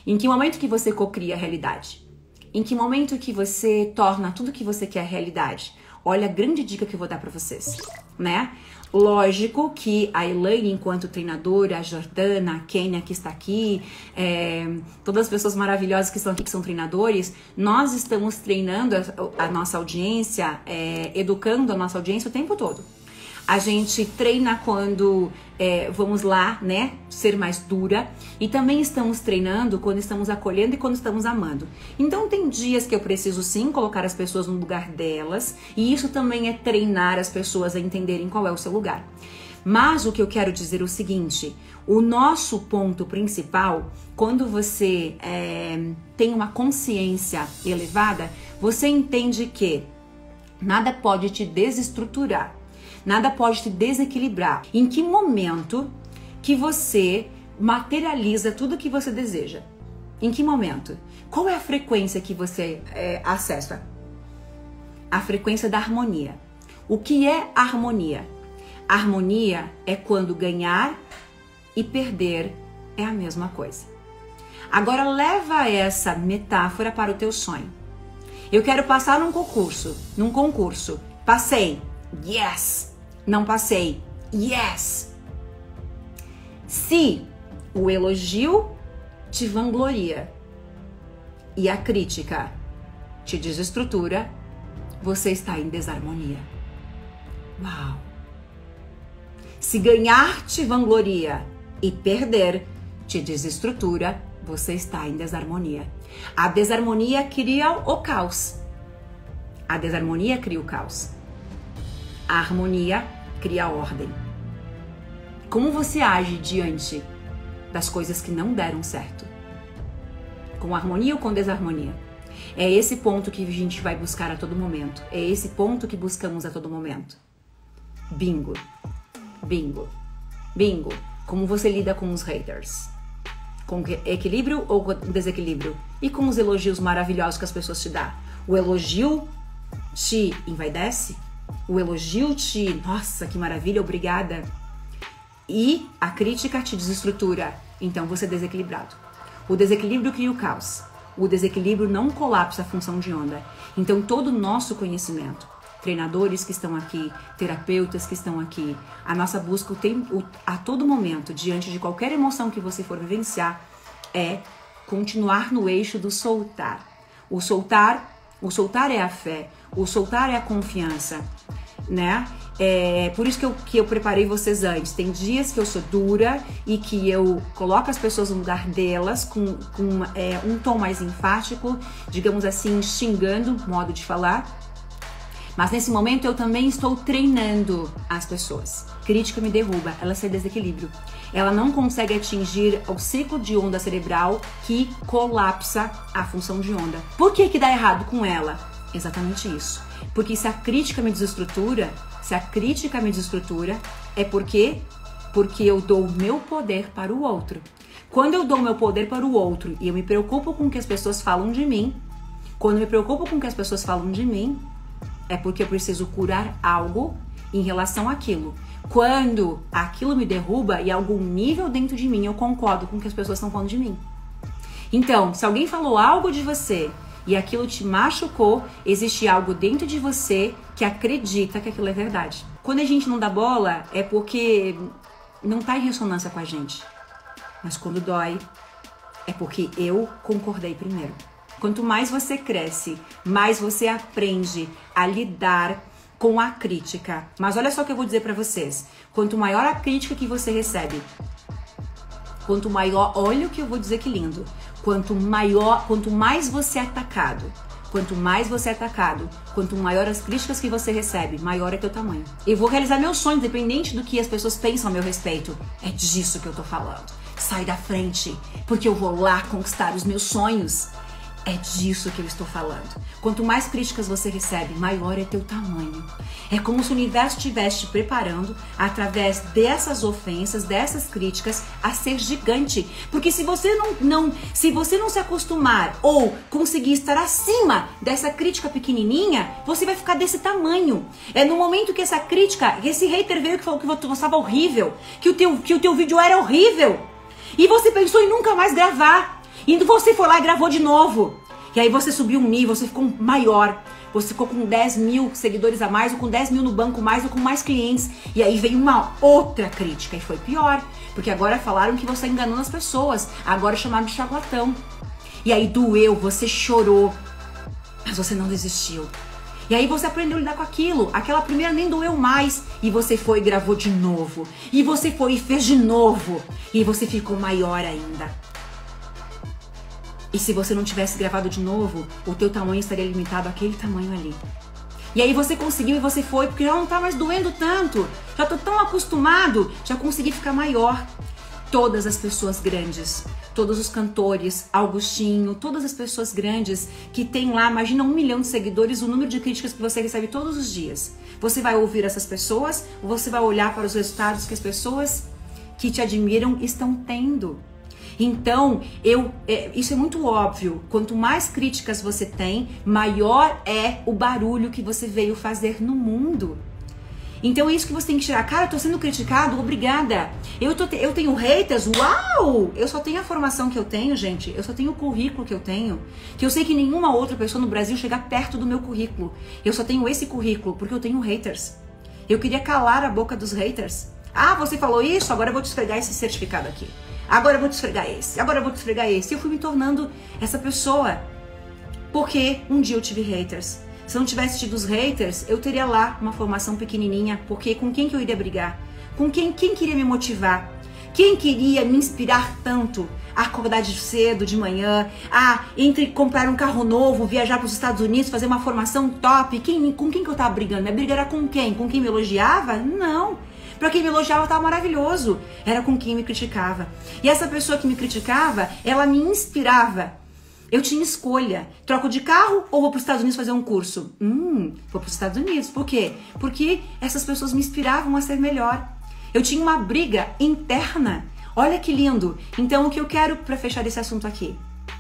Em que momento que você cocria a realidade? Em que momento que você torna tudo que você quer realidade? Olha a grande dica que eu vou dar pra vocês, né? Lógico que a Elaine, enquanto treinadora, a Jordana, a Kênia que está aqui, todas as pessoas maravilhosas que estão aqui, que são treinadores, nós estamos treinando a nossa audiência, educando a nossa audiência o tempo todo. A gente treina quando vamos lá, né, ser mais dura, e também estamos treinando quando estamos acolhendo e quando estamos amando. Então tem dias que eu preciso sim colocar as pessoas no lugar delas, e isso também é treinar as pessoas a entenderem qual é o seu lugar. Mas o que eu quero dizer é o seguinte, o nosso ponto principal, quando você tem uma consciência elevada, você entende que nada pode te desestruturar. Nada pode te desequilibrar. Em que momento que você materializa tudo que você deseja? Em que momento? Qual é a frequência que você acessa? A frequência da harmonia. O que é harmonia? Harmonia é quando ganhar e perder é a mesma coisa. Agora leva essa metáfora para o teu sonho. Eu quero passar num concurso. Passei. Yes! Não passei. Yes! Se o elogio te vangloria e a crítica te desestrutura, você está em desarmonia. Uau! Se ganhar te vangloria e perder te desestrutura, você está em desarmonia. A desarmonia cria o caos. A desarmonia cria o caos. A harmonia cria a ordem. Como você age diante das coisas que não deram certo? Com harmonia ou com desarmonia? É esse ponto que a gente vai buscar a todo momento. É esse ponto que buscamos a todo momento. Bingo. Bingo. Bingo. Como você lida com os haters? Com equilíbrio ou com desequilíbrio? E com os elogios maravilhosos que as pessoas te dão? O elogio te envaidece? O elogio te, nossa, que maravilha, obrigada. E a crítica te desestrutura. Então você é desequilibrado. O desequilíbrio cria o caos. O desequilíbrio não colapsa a função de onda. Então todo o nosso conhecimento, treinadores que estão aqui, terapeutas que estão aqui, a nossa busca a todo momento, diante de qualquer emoção que você for vivenciar, é continuar no eixo do soltar. O soltar é a fé. O soltar é a confiança, né? Por isso que eu preparei vocês antes. Tem dias que eu sou dura e que eu coloco as pessoas no lugar delas com um tom mais enfático, digamos assim, xingando, modo de falar. Mas nesse momento eu também estou treinando as pessoas. Crítica me derruba, ela sai desequilíbrio. Ela não consegue atingir o ciclo de onda cerebral que colapsa a função de onda. Por que dá errado com ela? Exatamente isso. Porque se a crítica me desestrutura, é porque eu dou o meu poder para o outro. Quando eu dou o meu poder para o outro e eu me preocupo com o que as pessoas falam de mim, é porque eu preciso curar algo em relação àquilo. Quando aquilo me derruba e algum nível dentro de mim eu concordo com o que as pessoas estão falando de mim. Então, se alguém falou algo de você e aquilo te machucou, existe algo dentro de você que acredita que aquilo é verdade. Quando a gente não dá bola, é porque não está em ressonância com a gente. Mas quando dói, é porque eu concordei primeiro. Quanto mais você cresce, mais você aprende a lidar com a crítica. Mas olha só o que eu vou dizer pra vocês. Quanto maior a crítica que você recebe, quanto maior, olha o que eu vou dizer que lindo. Quanto mais você é atacado, quanto maior as críticas que você recebe, maior é teu tamanho. Eu vou realizar meus sonhos, independente do que as pessoas pensam a meu respeito. É disso que eu tô falando. Sai da frente, porque eu vou lá conquistar os meus sonhos. É disso que eu estou falando. Quanto mais críticas você recebe, maior é teu tamanho. É como se o universo estivesse te preparando, através dessas ofensas, dessas críticas, a ser gigante. Porque se você não se acostumar ou conseguir estar acima dessa crítica pequenininha, você vai ficar desse tamanho. É no momento que essa crítica, esse hater veio que falou que você estava horrível, que o teu vídeo era horrível, e você pensou em nunca mais gravar. E você foi lá e gravou de novo. E aí você subiu um nível, você ficou maior. Você ficou com 10 mil seguidores a mais, ou com 10 mil no banco mais, ou com mais clientes. E aí veio uma outra crítica, e foi pior. Porque agora falaram que você enganou as pessoas. Agora chamaram de charlatão. E aí doeu, você chorou. Mas você não desistiu. E aí você aprendeu a lidar com aquilo. Aquela primeira nem doeu mais. E você foi e gravou de novo. E você foi e fez de novo. E você ficou maior ainda. E se você não tivesse gravado de novo, o teu tamanho estaria limitado àquele tamanho ali. E aí você conseguiu e você foi, porque já não tá mais doendo tanto. Já tô tão acostumado, já consegui ficar maior. Todas as pessoas grandes, todos os cantores, Augustinho, todas as pessoas grandes que tem lá, imagina 1 milhão de seguidores, o número de críticas que você recebe todos os dias. Você vai ouvir essas pessoas ou você vai olhar para os resultados que as pessoas que te admiram estão tendo? Então, isso é muito óbvio. Quanto mais críticas você tem, maior é o barulho que você veio fazer no mundo. Então é isso que você tem que tirar. Cara, eu tô sendo criticado, obrigada. Eu tenho haters, uau! Eu só tenho a formação que eu tenho, gente. Eu só tenho o currículo que eu tenho. Que eu sei que nenhuma outra pessoa no Brasil chega perto do meu currículo. Eu só tenho esse currículo porque eu tenho haters. Eu queria calar a boca dos haters. Ah, você falou isso? Agora eu vou te esfregar esse certificado aqui. Agora eu vou te esfregar esse. Agora eu vou te esfregar esse. E eu fui me tornando essa pessoa. Porque um dia eu tive haters. Se eu não tivesse tido os haters, eu teria lá uma formação pequenininha. Porque com quem que eu iria brigar? Com quem queria me motivar? Quem queria me inspirar tanto a acordar de cedo, de manhã, entre comprar um carro novo, viajar para os Estados Unidos, fazer uma formação top? Com quem que eu tava brigando? Minha briga era com quem? Com quem me elogiava? Não. Para quem me elogiava estava maravilhoso. Era com quem me criticava. E essa pessoa que me criticava, ela me inspirava. Eu tinha escolha. Troco de carro ou vou para os Estados Unidos fazer um curso? Vou para os Estados Unidos. Por quê? Porque essas pessoas me inspiravam a ser melhor. Eu tinha uma briga interna. Olha que lindo. Então, o que eu quero para fechar esse assunto aqui?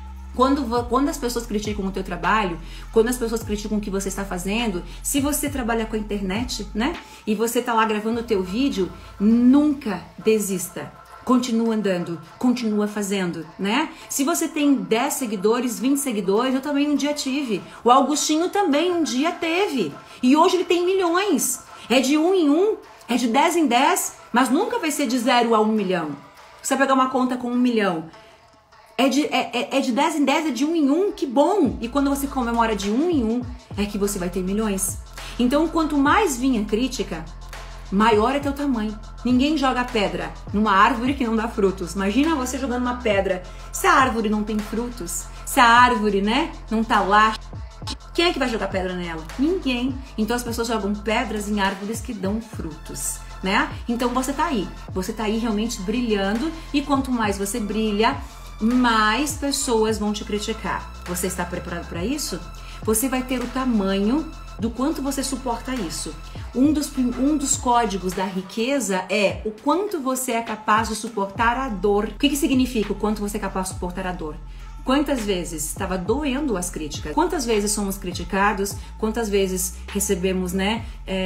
Quando as pessoas criticam o teu trabalho, quando as pessoas criticam o que você está fazendo, se você trabalha com a internet, né? E você tá lá gravando o teu vídeo, nunca desista. Continua andando, continua fazendo, né? Se você tem 10 seguidores, 20 seguidores, eu também um dia tive. O Augustinho também um dia teve. E hoje ele tem milhões. É de 1 em 1, é de 10 em 10, mas nunca vai ser de 0 a 1 milhão. Você vai pegar uma conta com 1 milhão. É de 10 em 10, é de 1 em 1, que bom! E quando você comemora de 1 em 1, é que você vai ter milhões. Então, quanto mais vinha crítica, maior é teu tamanho. Ninguém joga pedra numa árvore que não dá frutos. Imagina você jogando uma pedra. Se a árvore não tem frutos, se a árvore, né, não tá lá, quem é que vai jogar pedra nela? Ninguém. Então as pessoas jogam pedras em árvores que dão frutos, né? Então você tá aí realmente brilhando, e quanto mais você brilha, mais pessoas vão te criticar. Você está preparado para isso? Você vai ter o tamanho do quanto você suporta isso. Um dos códigos da riqueza é o quanto você é capaz de suportar a dor. O que significa o quanto você é capaz de suportar a dor? Quantas vezes estava doendo as críticas? Quantas vezes somos criticados? Quantas vezes recebemos, né,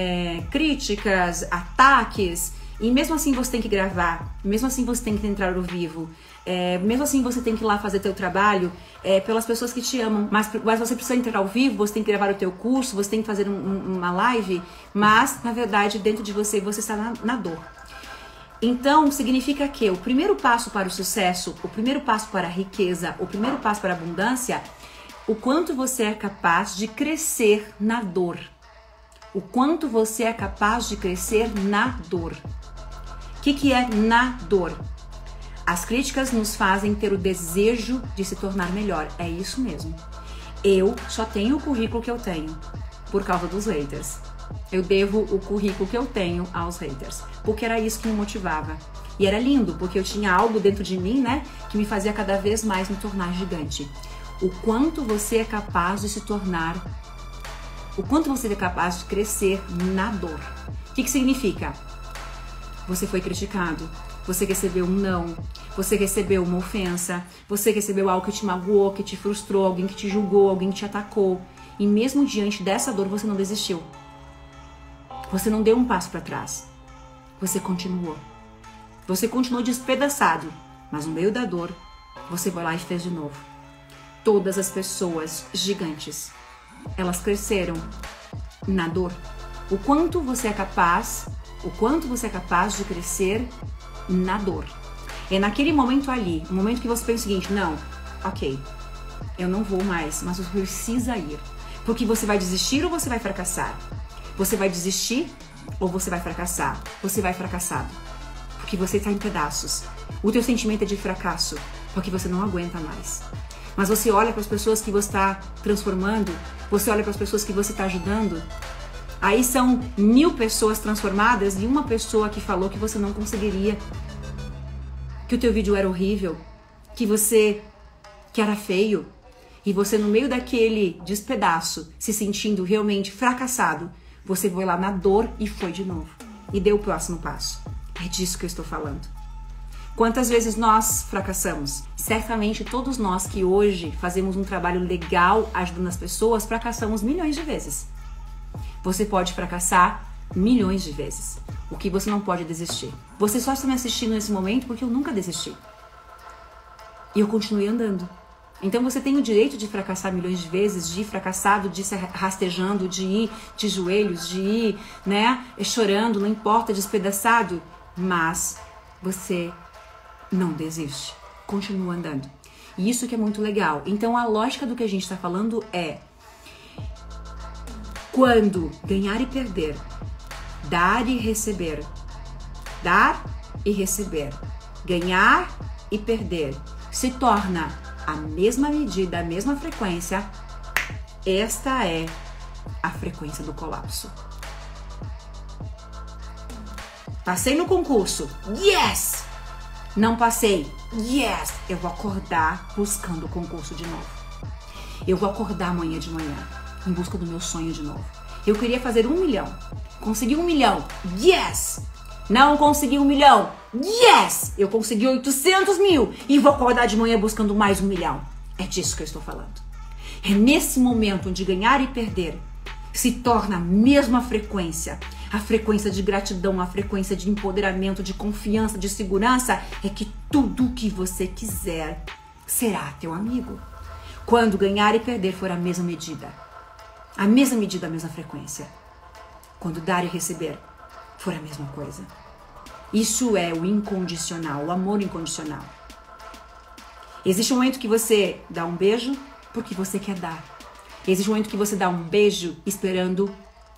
críticas, ataques? E mesmo assim você tem que gravar, mesmo assim você tem que entrar ao vivo, mesmo assim você tem que ir lá fazer teu trabalho pelas pessoas que te amam, mas você precisa entrar ao vivo, você tem que gravar o teu curso, você tem que fazer uma live, mas na verdade dentro de você está na dor. Então significa que o primeiro passo para o sucesso, o primeiro passo para a riqueza, o primeiro passo para a abundância, o quanto você é capaz de crescer na dor. O quanto você é capaz de crescer na dor. O que é na dor? As críticas nos fazem ter o desejo de se tornar melhor. É isso mesmo. Eu só tenho o currículo que eu tenho por causa dos haters. Eu devo o currículo que eu tenho aos haters, porque era isso que me motivava. E era lindo, porque eu tinha algo dentro de mim, né, que me fazia cada vez mais me tornar gigante. O quanto você é capaz de se tornar, o quanto você é capaz de crescer na dor. O que significa? Você foi criticado, você recebeu um não, você recebeu uma ofensa, você recebeu algo que te magoou, que te frustrou, alguém que te julgou, alguém que te atacou. E mesmo diante dessa dor, você não desistiu. Você não deu um passo para trás. Você continuou. Você continuou despedaçado, mas no meio da dor, Você vai lá e fez de novo. Todas as pessoas gigantes, elas cresceram na dor. O quanto você é capaz de crescer na dor. É naquele momento ali, o momento que você pensa o seguinte, não, ok, eu não vou mais, mas você precisa ir. Porque você vai desistir ou você vai fracassar? Você vai desistir ou você vai fracassar? Você vai fracassado, porque você está em pedaços. O teu sentimento é de fracasso, porque você não aguenta mais. Mas você olha para as pessoas que você está transformando, você olha para as pessoas que você está ajudando, aí são 1000 pessoas transformadas e uma pessoa que falou que você não conseguiria, que o teu vídeo era horrível, que era feio, e você no meio daquele despedaço, se sentindo realmente fracassado, você foi lá na dor e foi de novo. E deu o próximo passo. É disso que eu estou falando. Quantas vezes nós fracassamos? Certamente todos nós que hoje fazemos um trabalho legal ajudando as pessoas, fracassamos milhões de vezes. Você pode fracassar milhões de vezes. O que você não pode é desistir. Você só está me assistindo nesse momento porque eu nunca desisti. E eu continuei andando. Então você tem o direito de fracassar milhões de vezes, de ir fracassado, de ir se rastejando, de ir de joelhos, de ir, chorando, não importa, despedaçado. Mas você não desiste. Continua andando. E isso que é muito legal. Então a lógica do que a gente está falando é: quando ganhar e perder, dar e receber, ganhar e perder se torna a mesma medida, a mesma frequência, esta é a frequência do colapso. Passei no concurso, yes! Não passei, yes! Eu vou acordar buscando o concurso de novo. Eu vou acordar amanhã de manhã em busca do meu sonho de novo. Eu queria fazer 1 milhão. Consegui 1 milhão, yes! Não consegui 1 milhão, yes! Eu consegui 800 mil e vou acordar de manhã buscando mais 1 milhão. É disso que eu estou falando. É nesse momento onde ganhar e perder se torna a mesma frequência. A frequência de gratidão, a frequência de empoderamento, de confiança, de segurança, é que tudo o que você quiser será teu amigo. Quando ganhar e perder for a mesma medida, a mesma frequência. Quando dar e receber for a mesma coisa. Isso é o incondicional, o amor incondicional. Existe um momento que você dá um beijo porque você quer dar. Existe um momento que você dá um beijo esperando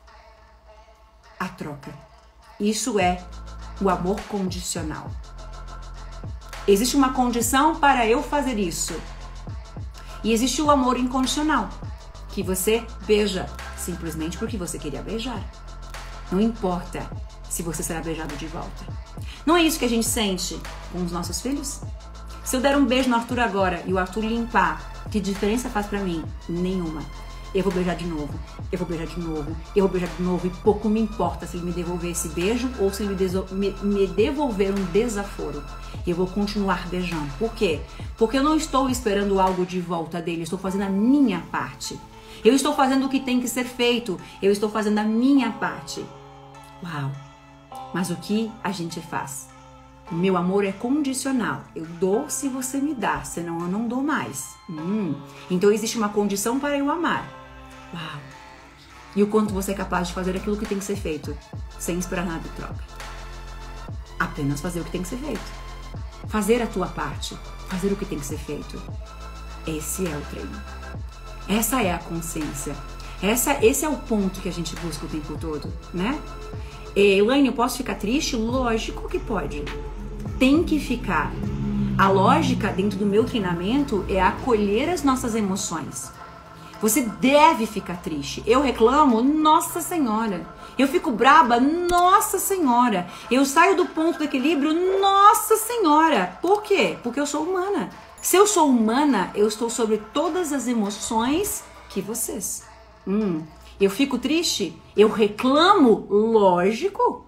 a troca. Isso é o amor condicional. Existe uma condição para eu fazer isso. E existe o amor incondicional, que você beija simplesmente porque você queria beijar. Não importa se você será beijado de volta. Não é isso que a gente sente com os nossos filhos? Se eu der um beijo no Arthur agora e o Arthur limpar, que diferença faz pra mim? Nenhuma. Eu vou beijar de novo, eu vou beijar de novo, eu vou beijar de novo e pouco me importa se ele me devolver esse beijo ou se ele me devolver um desaforo. Eu vou continuar beijando. Por quê? Porque eu não estou esperando algo de volta dele, eu estou fazendo a minha parte. Eu estou fazendo o que tem que ser feito, eu estou fazendo a minha parte. Uau! Mas o que a gente faz? Meu amor é condicional. Eu dou se você me dá, senão eu não dou mais. Então existe uma condição para eu amar. Uau! E o quanto você é capaz de fazer aquilo que tem que ser feito, sem esperar nada em troca. Apenas fazer o que tem que ser feito. Fazer a tua parte. Fazer o que tem que ser feito. Esse é o treino. Essa é a consciência. Esse é o ponto que a gente busca o tempo todo, né? Elaine, eu posso ficar triste? Lógico que pode. Tem que ficar. A lógica dentro do meu treinamento é acolher as nossas emoções. Você deve ficar triste. Eu reclamo, Nossa Senhora. Eu fico braba, Nossa Senhora. Eu saio do ponto do equilíbrio, Nossa Senhora. Por quê? Porque eu sou humana. Se eu sou humana, eu estou sobre todas as emoções que vocês. Eu fico triste? Eu reclamo? Lógico.